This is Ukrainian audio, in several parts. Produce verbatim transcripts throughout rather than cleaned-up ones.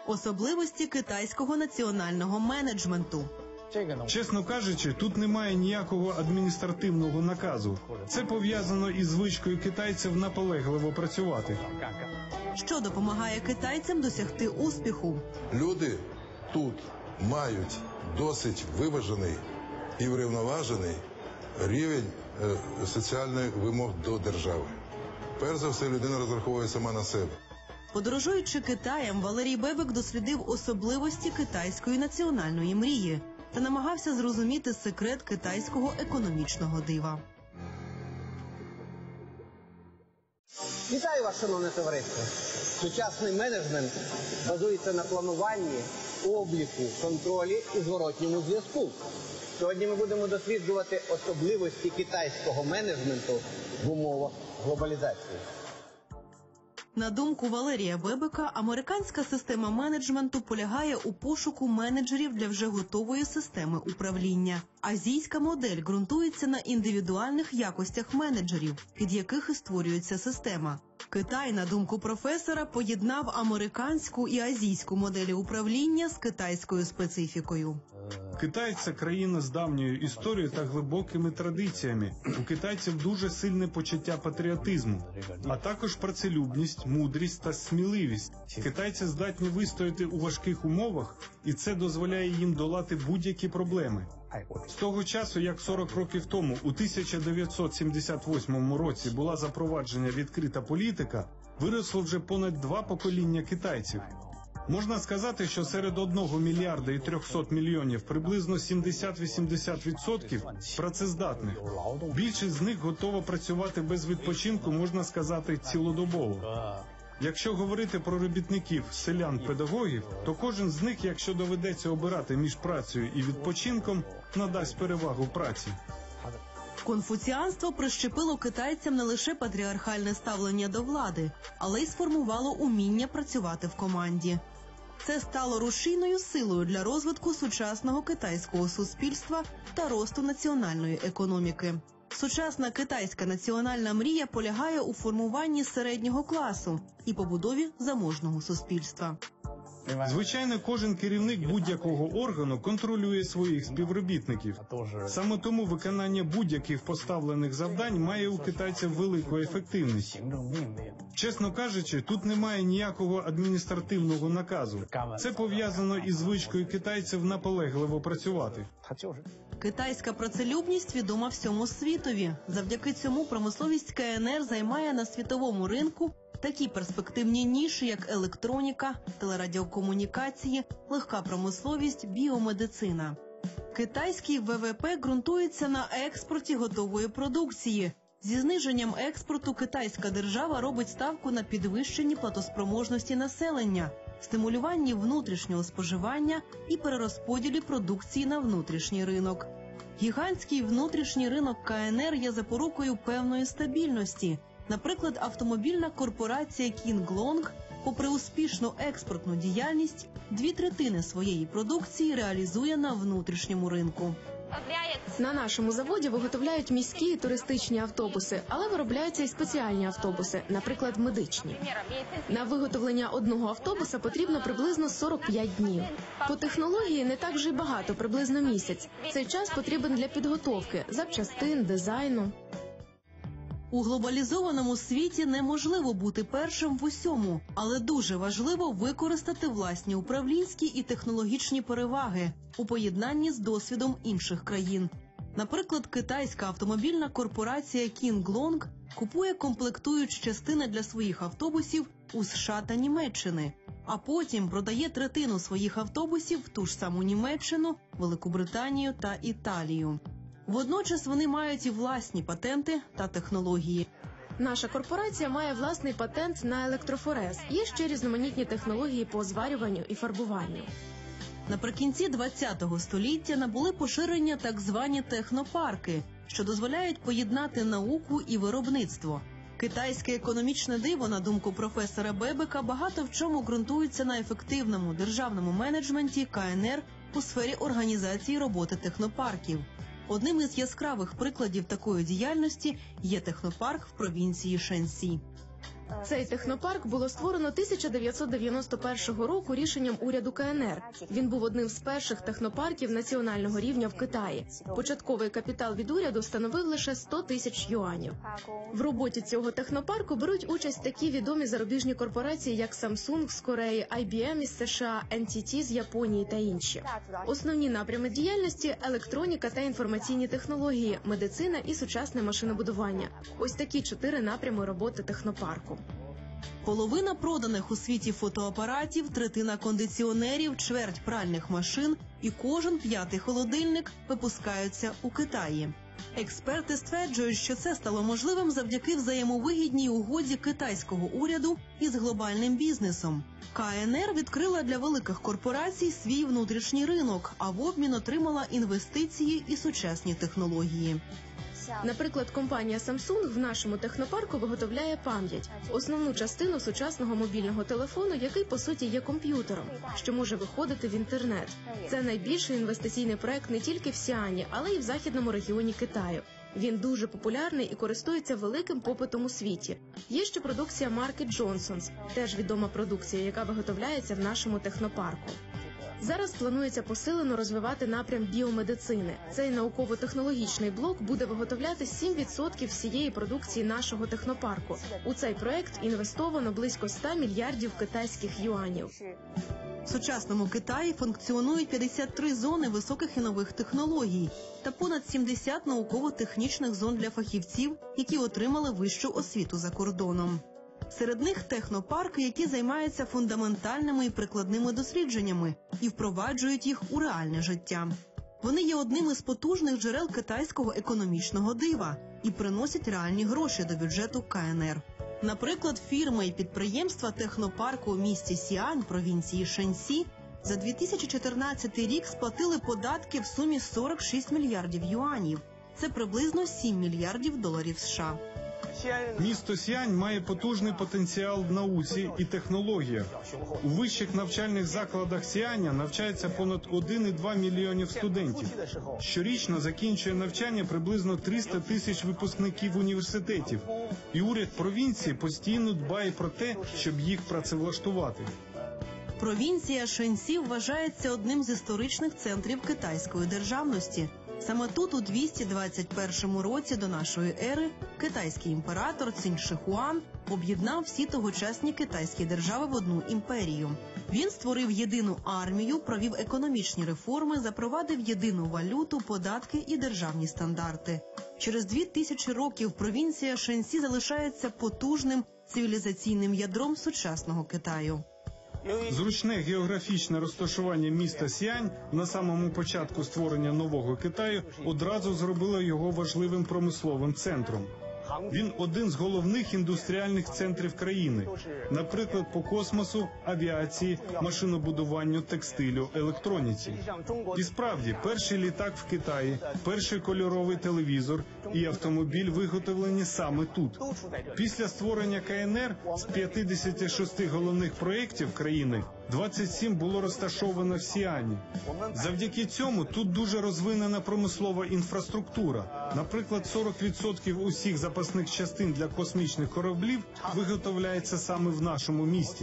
Особливості китайського національного менеджменту. Чесно кажучи, тут немає ніякого адміністративного наказу. Це пов'язано із звичкою китайців наполегливо працювати. Що допомагає китайцям досягти успіху? Люди тут мають досить виважений і врівноважений рівень е, соціальних вимог до держави. Перш за все, людина розраховує сама на себе. Подорожуючи Китаєм, Валерій Бебек дослідив особливості китайської національної мрії та намагався зрозуміти секрет китайського економічного дива. Вітаю вас, шановне товариство! Сучасний менеджмент базується на плануванні, обліку, контролі і зворотньому зв'язку. Сьогодні ми будемо досліджувати особливості китайського менеджменту в умовах глобалізації. На думку Валерія Бебека, американська система менеджменту полягає у пошуку менеджерів для вже готової системи управління. Азійська модель ґрунтується на індивідуальних якостях менеджерів, під яких і створюється система. Китай, на думку професора, поєднав американську і азійську моделі управління з китайською специфікою. Китай – це країна з давньою історією та глибокими традиціями. У китайців дуже сильне почуття патріотизму, а також працелюбність, мудрість та сміливість. Китайці здатні вистояти у важких умовах, і це дозволяє їм долати будь-які проблеми. З того часу, як сорок років тому, у тисяча дев'ятсот сімдесят восьмому році була запроваджена відкрита політика, виросло вже понад два покоління китайців. Можна сказати, що серед одного мільярда і трьохсот мільйонів приблизно сімдесят-вісімдесят відсотків працездатних. Більшість з них готова працювати без відпочинку, можна сказати, цілодобово. Якщо говорити про робітників, селян, педагогів, то кожен з них, якщо доведеться обирати між працею і відпочинком, надасть перевагу праці. Конфуціанство прищепило китайцям не лише патріархальне ставлення до влади, але й сформувало уміння працювати в команді. Це стало рушійною силою для розвитку сучасного китайського суспільства та росту національної економіки. Сучасна китайська національна мрія полягає у формуванні середнього класу і побудові заможного суспільства. Звичайно, кожен керівник будь-якого органу контролює своїх співробітників. Саме тому виконання будь-яких поставлених завдань має у китайців велику ефективність. Чесно кажучи, тут немає ніякого адміністративного наказу. Це пов'язано із звичкою китайців наполегливо працювати. Китайська працелюбність відома всьому світові. Завдяки цьому промисловість КНР займає на світовому ринку такі перспективні ніші, як електроніка, телерадіокомунікації, легка промисловість, біомедицина. Китайський ВВП ґрунтується на експорті готової продукції. Зі зниженням експорту китайська держава робить ставку на підвищенні платоспроможності населення, стимулюванні внутрішнього споживання і перерозподілі продукції на внутрішній ринок. Гігантський внутрішній ринок КНР є запорукою певної стабільності. Наприклад, автомобільна корпорація Кінг-Лонг, попри успішну експортну діяльність, дві третини своєї продукції реалізує на внутрішньому ринку. На нашому заводі виготовляють міські і туристичні автобуси, але виробляються і спеціальні автобуси, наприклад, медичні. На виготовлення одного автобуса потрібно приблизно сорок п'ять днів. По технології не так вже й багато, приблизно місяць. Цей час потрібен для підготовки, запчастин, дизайну. У глобалізованому світі неможливо бути першим в усьому, але дуже важливо використати власні управлінські і технологічні переваги у поєднанні з досвідом інших країн. Наприклад, китайська автомобільна корпорація Кінг-Лонг купує комплектуючі частини для своїх автобусів у США та Німеччини, а потім продає третину своїх автобусів в ту ж саму Німеччину, Велику Британію та Італію. Водночас вони мають і власні патенти та технології. Наша корпорація має власний патент на електрофорез. Є ще різноманітні технології по зварюванню і фарбуванню. Наприкінці ХХ століття набули поширення так звані технопарки, що дозволяють поєднати науку і виробництво. Китайське економічне диво, на думку професора Бебека, багато в чому ґрунтується на ефективному державному менеджменті КНР у сфері організації роботи технопарків. Одним із яскравих прикладів такої діяльності є технопарк в провінції Шенсі. Цей технопарк було створено тисяча дев'ятсот дев'яносто першого року рішенням уряду КНР. Він був одним з перших технопарків національного рівня в Китаї. Початковий капітал від уряду становив лише сто тисяч юанів. В роботі цього технопарку беруть участь такі відомі зарубіжні корпорації, як Samsung з Кореї, ай бі ем із США, ен ті ті з Японії та інші. Основні напрями діяльності – електроніка та інформаційні технології, медицина і сучасне машинобудування. Ось такі чотири напрями роботи технопарку. Половина проданих у світі фотоапаратів, третина кондиціонерів, чверть пральних машин і кожен п'ятий холодильник випускаються у Китаї. Експерти стверджують, що це стало можливим завдяки взаємовигідній угоді китайського уряду із глобальним бізнесом. КНР відкрила для великих корпорацій свій внутрішній ринок, а в обмін отримала інвестиції і сучасні технології. Наприклад, компанія Samsung в нашому технопарку виготовляє пам'ять – основну частину сучасного мобільного телефону, який, по суті, є комп'ютером, що може виходити в інтернет. Це найбільший інвестиційний проект не тільки в Сіані, але й в західному регіоні Китаю. Він дуже популярний і користується великим попитом у світі. Є ще продукція марки Johnson's, теж відома продукція, яка виготовляється в нашому технопарку. Зараз планується посилено розвивати напрям біомедицини. Цей науково-технологічний блок буде виготовляти сім відсотків всієї продукції нашого технопарку. У цей проект інвестовано близько ста мільярдів китайських юанів. В сучасному Китаї функціонують п'ятдесят три зони високих і нових технологій та понад сімдесят науково-технічних зон для фахівців, які отримали вищу освіту за кордоном. Серед них технопарки, які займаються фундаментальними і прикладними дослідженнями і впроваджують їх у реальне життя. Вони є одним із потужних джерел китайського економічного дива і приносять реальні гроші до бюджету КНР. Наприклад, фірми і підприємства технопарку у місті Сіань, провінції Шеньсі, за дві тисячі чотирнадцятий рік сплатили податки в сумі сорок шість мільярдів юанів. Це приблизно сім мільярдів доларів США. Місто Сіань має потужний потенціал в науці і технологіях. У вищих навчальних закладах Сіаня навчається понад один і два мільйонів студентів. Щорічно закінчує навчання приблизно триста тисяч випускників університетів. І уряд провінції постійно дбає про те, щоб їх працевлаштувати. Провінція Шеньсі вважається одним з історичних центрів китайської державності. Саме тут у двісті двадцять першому році до нашої ери китайський імператор Цінь Шихуан об'єднав всі тогочасні китайські держави в одну імперію. Він створив єдину армію, провів економічні реформи, запровадив єдину валюту, податки і державні стандарти. Через дві тисячі років провінція Шеньсі залишається потужним цивілізаційним ядром сучасного Китаю. Зручне географічне розташування міста Сіань на самому початку створення нового Китаю одразу зробило його важливим промисловим центром. Він один з головних індустріальних центрів країни, наприклад, по космосу, авіації, машинобудуванню, текстилю, електроніці. І справді, перший літак в Китаї, перший кольоровий телевізор і автомобіль виготовлені саме тут. Після створення КНР з п'ятдесят шість головних проєктів країни двадцять сім було розташовано в Сіані. Завдяки цьому тут дуже розвинена промислова інфраструктура. Наприклад, сорок відсотків усіх запасних частин для космічних кораблів виготовляється саме в нашому місті.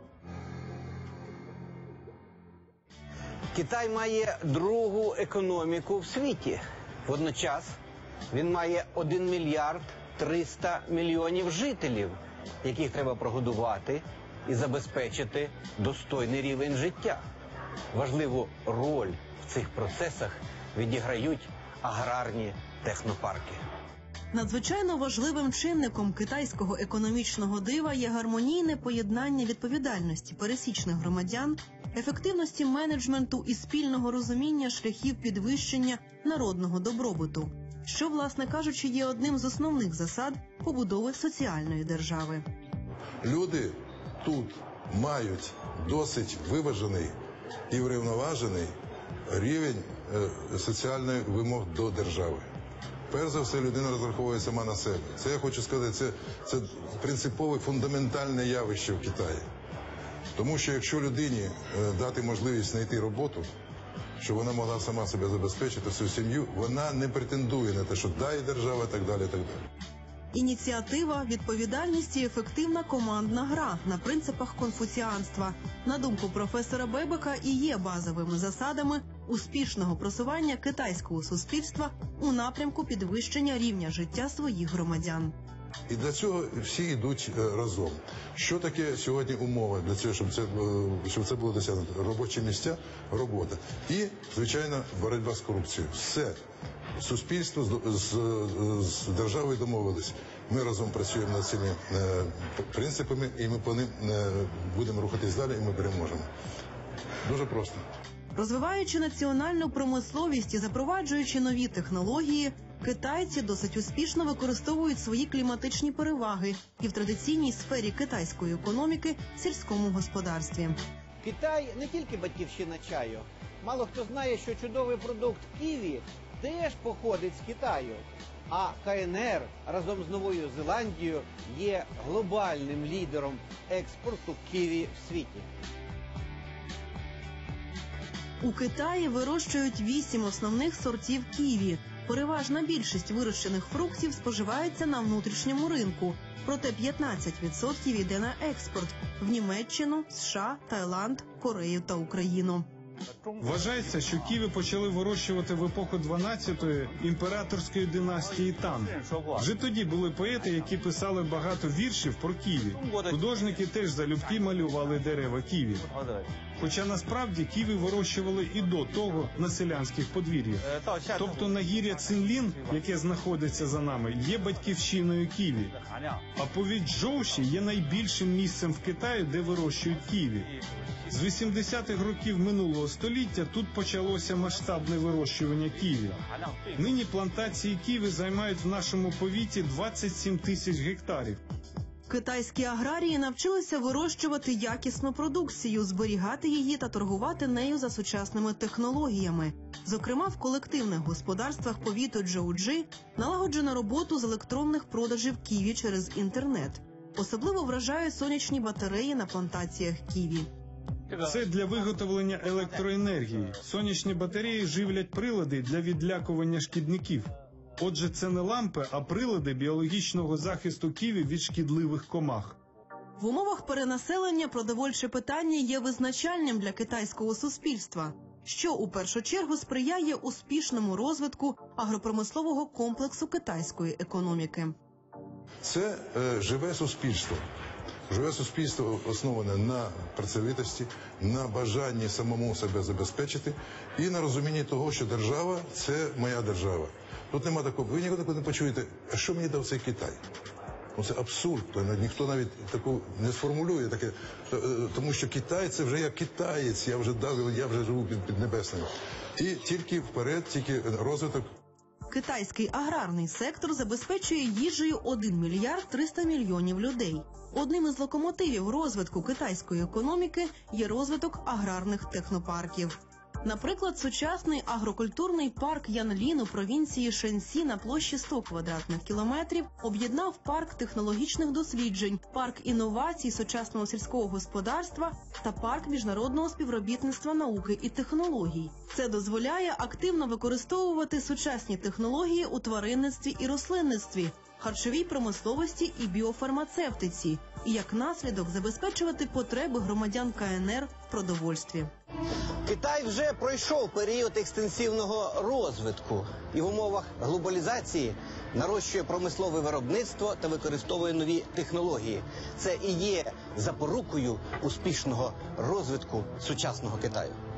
Китай має другу економіку в світі. Водночас він має один мільярд триста мільйонів жителів, яких треба прогодувати і забезпечити достойний рівень життя. Важливу роль в цих процесах відіграють аграрні технопарки. Надзвичайно важливим чинником китайського економічного дива є гармонійне поєднання відповідальності пересічних громадян, ефективності менеджменту і спільного розуміння шляхів підвищення народного добробуту, що, власне кажучи, є одним з основних засад побудови соціальної держави. Люди тут мають досить виважений і врівноважений рівень е, соціальних вимог до держави. Перш за все, людина розраховує сама на себе. Це, я хочу сказати, це, це принципове, фундаментальне явище в Китаї. Тому що якщо людині е, дати можливість знайти роботу, щоб вона могла сама себе забезпечити, свою сім'ю, вона не претендує на те, що дає держава і так далі, і так далі. Ініціатива, відповідальність і ефективна командна гра на принципах конфуціанства, на думку професора Бебека, і є базовими засадами успішного просування китайського суспільства у напрямку підвищення рівня життя своїх громадян. І для цього всі йдуть разом. Що таке сьогодні умова для цього, щоб це, щоб це було досягнуто? Робочі місця, робота. І, звичайно, боротьба з корупцією. Все. Суспільство з, з, з державою домовились. Ми разом працюємо над цими е, принципами, і ми по ним е, будемо рухатись далі, і ми переможемо. Дуже просто. Розвиваючи національну промисловість і запроваджуючи нові технології, китайці досить успішно використовують свої кліматичні переваги і в традиційній сфері китайської економіки – сільському господарстві. Китай не тільки батьківщина чаю. Мало хто знає, що чудовий продукт ківі теж походить з Китаю. А КНР разом з Новою Зеландією є глобальним лідером експорту ківі в світі. У Китаї вирощують вісім основних сортів ківі. Переважна більшість вирощених фруктів споживається на внутрішньому ринку, проте п'ятнадцять відсотків йде на експорт – в Німеччину, США, Таїланд, Корею та Україну. Вважається, що ківі почали вирощувати в епоху дванадцятої імператорської династії Тан. Вже тоді були поети, які писали багато віршів про ківі. Художники теж залюбки малювали дерева ківі. Хоча насправді ківі вирощували і до того на селянських подвір'ях. Тобто нагір'я Цинлін, яке знаходиться за нами, є батьківщиною ківі. А повідь Жоуші є найбільшим місцем в Китаї, де вирощують ківі. З вісімдесятих років минулого століття тут почалося масштабне вирощування ківі. Нині плантації ківі займають в нашому повіті двадцять сім тисяч гектарів. Китайські аграрії навчилися вирощувати якісну продукцію, зберігати її та торгувати нею за сучасними технологіями. Зокрема, в колективних господарствах повіту Джоуджі налагоджено роботу з електронних продажів ківі через інтернет. Особливо вражають сонячні батареї на плантаціях ківі. Це для виготовлення електроенергії. Сонячні батареї живлять прилади для відлякування шкідників. Отже, це не лампи, а прилади біологічного захисту ківі від шкідливих комах. В умовах перенаселення продовольче питання є визначальним для китайського суспільства, що у першу чергу сприяє успішному розвитку агропромислового комплексу китайської економіки. Це е, живе суспільство. Живе суспільство основане на працьовитості, на бажанні самому себе забезпечити і на розумінні того, що держава – це моя держава. Тут нема такого, ви ніколи не почуєте, а що мені дав цей Китай? Ну, це абсурд, ніхто навіть таку не сформулює таке, тому що Китай – це вже я китаєць, я вже, я вже живу під, під небесним. І тільки вперед, тільки розвиток. Китайський аграрний сектор забезпечує їжею один мільярд триста мільйонів людей. Одним із локомотивів розвитку китайської економіки є розвиток аграрних технопарків. Наприклад, сучасний агрокультурний парк Янлін у провінції Шенсі на площі сто квадратних кілометрів об'єднав парк технологічних досліджень, парк інновацій сучасного сільського господарства та парк міжнародного співробітництва науки і технологій. Це дозволяє активно використовувати сучасні технології у тваринництві і рослинництві, харчовій промисловості і біофармацевтиці, і як наслідок забезпечувати потреби громадян КНР в продовольстві. Китай вже пройшов період екстенсивного розвитку і в умовах глобалізації нарощує промислове виробництво та використовує нові технології. Це і є запорукою успішного розвитку сучасного Китаю.